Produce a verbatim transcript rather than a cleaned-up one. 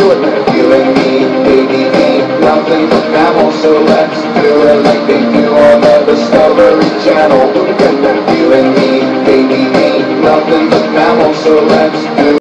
it, man. You and me, baby, ain't nothing but mammals, so let's do it like they do on the Discovery Channel. You and me, baby, ain't nothing but mammals, so let's do it.